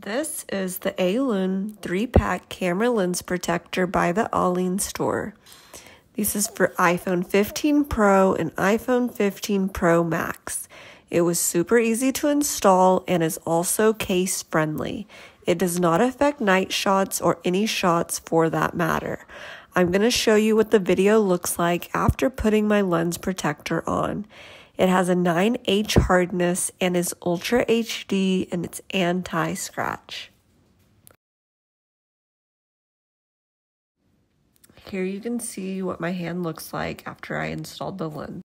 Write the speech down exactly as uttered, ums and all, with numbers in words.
This is the A-Lune three pack camera lens protector by the Alline store. This is for iPhone fifteen Pro and iPhone fifteen Pro Max. It was super easy to install and is also case friendly. It does not affect night shots or any shots for that matter. I'm going to show you what the video looks like after putting my lens protector on. It has a nine H hardness and is Ultra H D and it's anti-scratch. Here you can see what my hand looks like after I installed the lens.